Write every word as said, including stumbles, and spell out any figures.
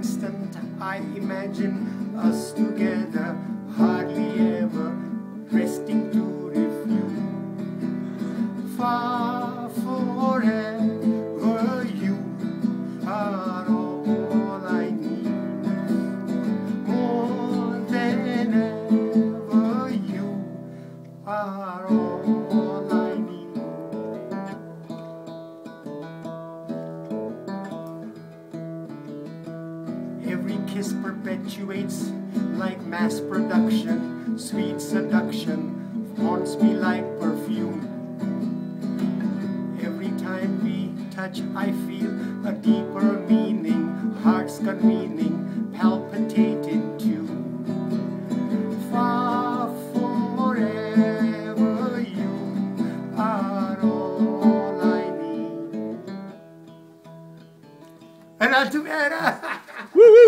instant I imagine us together, hardly ever resting to review. Far forever, you are all I need. More than ever, you are all I need. Every kiss perpetuates like mass production. Sweet seduction haunts me like perfume. Every time we touch, I feel a deeper meaning. Heart's convening, palpitating too. Far forever, you are all I need. And I'll do it. Woo woo!